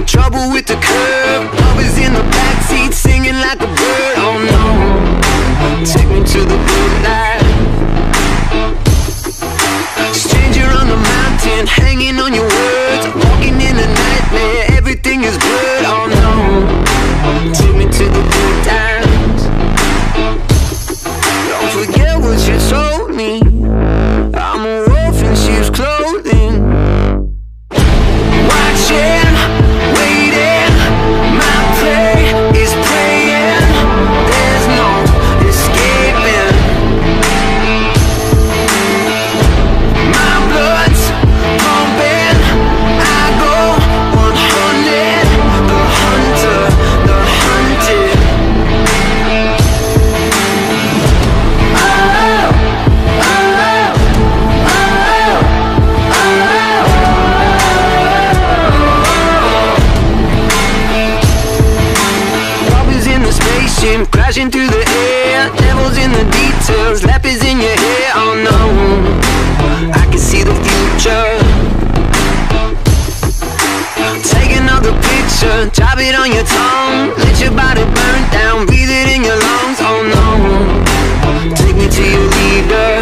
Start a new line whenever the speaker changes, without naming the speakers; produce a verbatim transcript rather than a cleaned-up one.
trouble with the curb. Love is in the backseat singing like a bird. Oh no, take me to the good life. Stranger on the mountain, hanging on your words, walking in a nightmare, everything is blurred. Oh no, take me to the good times. Don't forget what you told me, I'm a wolf in sheep's clothing. Watching, waiting, my prey is praying. There's no escaping. My blood's pumping, I go one hundred. The hunter, the hunted. Oh, oh, oh, oh. Robbers in the spaceship, crashing through the air. Devils in the details, leopards in your hair. Oh no, I can see the future. Take another picture, drop it on your tongue. Let your body burn down, breathe it in your lungs. Oh no, take me to your leader.